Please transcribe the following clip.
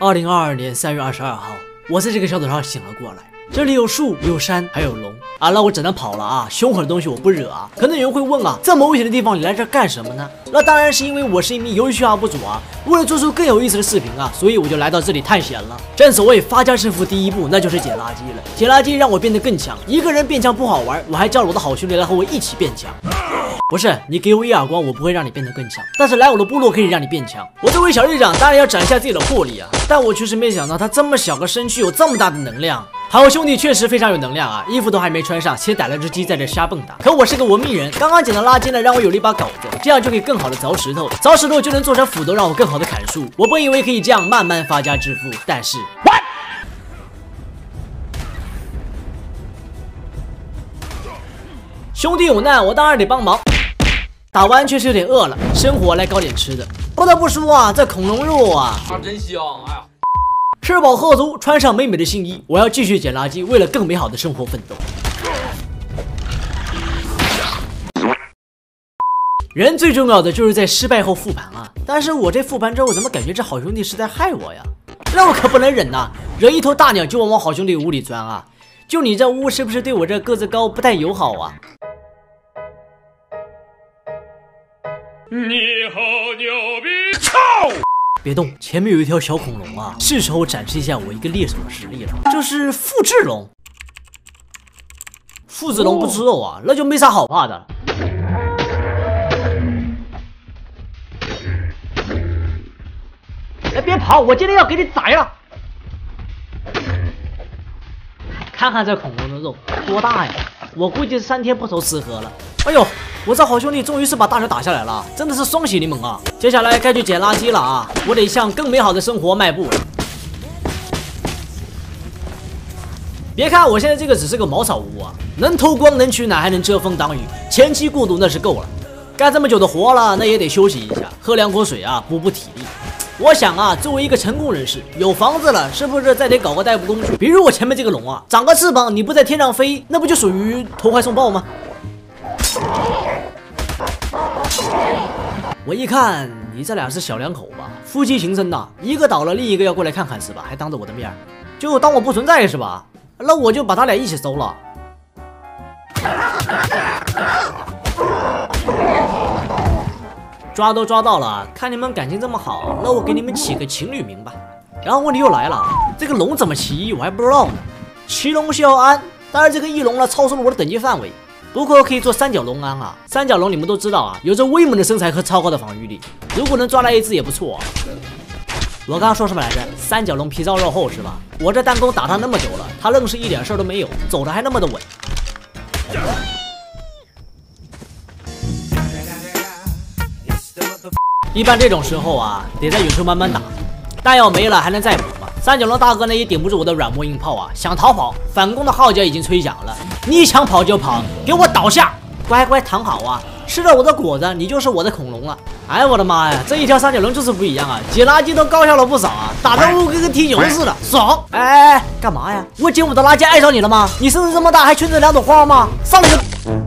2022年3月22号，我在这个小岛上醒了过来。这里有树，有山，还有龙啊！那我只能跑了啊！凶狠的东西我不惹啊！可能有人会问啊，这么危险的地方你来这干什么呢？那当然是因为我是一名游戏UP主啊！为了做出更有意思的视频啊，所以我就来到这里探险了。正所谓发家致富第一步，那就是捡垃圾了。捡垃圾让我变得更强。一个人变强不好玩，我还叫了我的好兄弟来和我一起变强。不是你给我一耳光，我不会让你变得更强，但是来我的部落可以让你变强。我这位小队长当然要展一下自己的魄力啊！但我确实没想到他这么小个身躯有这么大的能量。好兄弟确实非常有能量啊，衣服都还没穿上，且逮了只鸡在这瞎蹦跶。可我是个文明人，刚刚捡的垃圾呢，让我有了一把镐子，这样就可以更好的凿石头，凿石头就能做成斧头，让我更好的砍树。我本以为可以这样慢慢发家致富，但是兄弟有难，我当然得帮忙。打完确实有点饿了，生活来搞点吃的。不得不说啊，这恐龙肉啊， 真香！哎呀， 吃饱喝足，穿上美美的新衣，我要继续捡垃圾，为了更美好的生活奋斗。人最重要的就是在失败后复盘啊！但是我这复盘之后，怎么感觉这好兄弟是在害我呀？那我可不能忍呐！惹一头大鸟就往我好兄弟屋里钻啊！就你这屋是不是对我这个子高不太友好啊？ 你好牛逼！操！ 别动，前面有一条小恐龙啊，是时候展示一下我一个猎手的实力了。这是复制龙，复制龙不吃肉啊，那就没啥好怕的了。哎，别跑，我今天要给你宰了！看看这恐龙的肉多大呀，我估计是3天不愁吃喝了。哎呦，我这好兄弟终于是把大鸟打下来了，真的是双喜临门啊！接下来该去捡垃圾了啊，我得向更美好的生活迈步了。别看我现在这个只是个茅草屋啊，能偷光能取暖还能遮风挡雨，前期过渡那是够了。干这么久的活了，那也得休息一下，喝2口水啊，补补体力。我想啊，作为一个成功人士，有房子了，是不是再得搞个代步工具？比如我前面这个龙啊，长个翅膀，你不在天上飞，那不就属于投怀送抱吗？我一看，你这俩是小两口吧？夫妻情深呐，一个倒了，另一个要过来看看是吧？还当着我的面，就当我不存在是吧？那我就把他俩一起收了。抓都抓到了，看你们感情这么好，那我给你们起个情侣名吧。然后问题又来了，这个龙怎么骑我还不知道呢。骑龙啸安，但是这个翼龙呢超出了我的等级范围。不过可以做三角龙安啊！三角龙你们都知道啊，有着威猛的身材和超高的防御力，如果能抓来一只也不错啊。我刚刚说什么来着？三角龙皮糙肉厚是吧？我这弹弓打他那么久了，他愣是一点事儿都没有，走的还那么的稳。一般这种时候啊，得在远处慢慢打，弹药没了还能再补嘛。三角龙大哥呢也顶不住我的软磨硬泡啊，想逃跑，反攻的号角已经吹响了。你想跑就跑，给我倒下，乖乖躺好啊！吃了我的果子，你就是我的恐龙了。哎我的妈呀，这一条三角龙就是不一样啊，捡垃圾都高效了不少啊，打得我跟踢球似的，爽！哎，干嘛呀？我捡我的垃圾碍着你了吗？你身子这么大还圈着2朵花吗？上来就。